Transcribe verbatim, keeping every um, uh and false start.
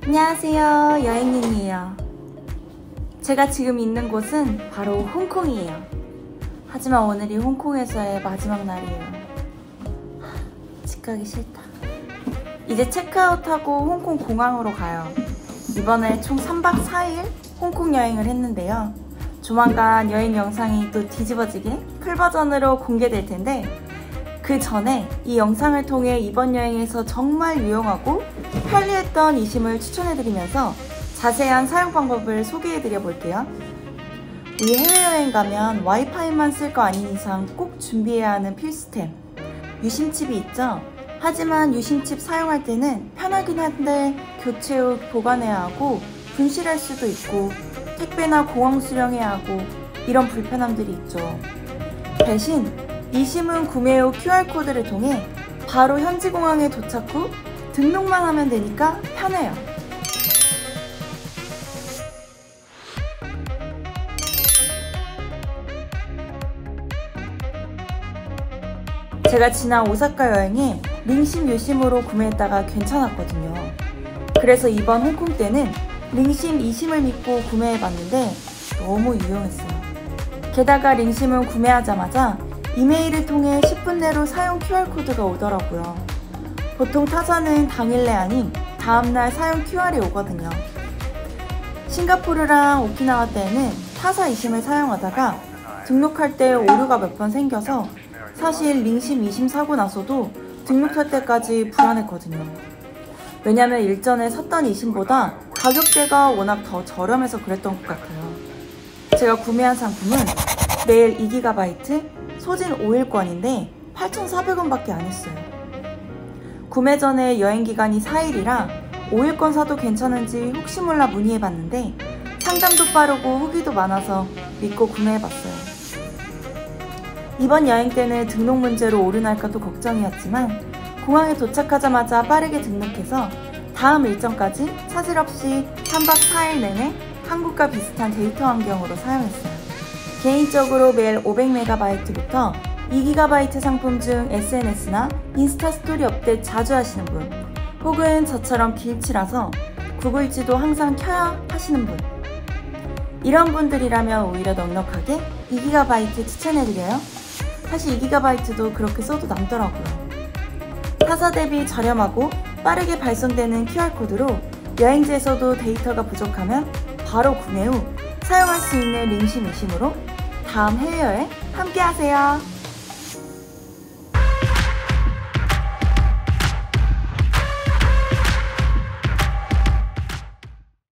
안녕하세요, 여행인이에요. 제가 지금 있는 곳은 바로 홍콩이에요. 하지만 오늘이 홍콩에서의 마지막 날이에요. 집 가기 싫다. 이제 체크아웃하고 홍콩 공항으로 가요. 이번에 총 삼 박 사 일 홍콩 여행을 했는데요. 조만간 여행 영상이 또 뒤집어지게 풀버전으로 공개될 텐데, 그 전에 이 영상을 통해 이번 여행에서 정말 유용하고 편리했던 이심을 추천해드리면서 자세한 사용 방법을 소개해드려 볼게요. 우리 해외여행 가면 와이파이만 쓸 거 아닌 이상 꼭 준비해야 하는 필수템, 유심칩이 있죠? 하지만 유심칩 사용할 때는 편하긴 한데 교체 후 보관해야 하고 분실할 수도 있고 택배나 공항 수령해야 하고 이런 불편함들이 있죠. 대신 이심은 구매 후 큐알코드를 통해 바로 현지 공항에 도착 후 등록만 하면 되니까 편해요. 제가 지난 오사카 여행에 링심 유심으로 구매했다가 괜찮았거든요. 그래서 이번 홍콩 때는 링심 이심을 믿고 구매해봤는데 너무 유용했어요. 게다가 링심은 구매하자마자 이메일을 통해 십 분 내로 사용 큐알코드가 오더라고요. 보통 타사는 당일내 아닌 다음날 사용 큐알이 오거든요. 싱가포르랑 오키나와 때는 타사 이심을 사용하다가 등록할 때 오류가 몇 번 생겨서 사실 링심 이심 사고 나서도 등록할 때까지 불안했거든요. 왜냐면 일전에 샀던 이심보다 가격대가 워낙 더 저렴해서 그랬던 것 같아요. 제가 구매한 상품은 매일 이 기가바이트 소진 오 일권인데 팔천사백 원 밖에 안 했어요. 구매 전에 여행기간이 사 일이라 오 일권 사도 괜찮은지 혹시 몰라 문의해봤는데 상담도 빠르고 후기도 많아서 믿고 구매해봤어요. 이번 여행 때는 등록 문제로 오류 날까도 걱정이었지만 공항에 도착하자마자 빠르게 등록해서 다음 일정까지 차질 없이 삼 박 사 일 내내 한국과 비슷한 데이터 환경으로 사용했어요. 개인적으로 매일 오백 메가바이트부터 이 기가바이트 상품 중 에스엔에스나 인스타 스토리 업데이트 자주 하시는 분, 혹은 저처럼 기입치라서 구글 지도 항상 켜야 하시는 분, 이런 분들이라면 오히려 넉넉하게 이 기가바이트 추천해드려요. 사실 이 기가바이트도 그렇게 써도 남더라고요. 타사 대비 저렴하고 빠르게 발송되는 큐알코드로 여행지에서도 데이터가 부족하면 바로 구매 후 사용할 수 있는 링심 이심으로 다음 해외여행 함께 하세요.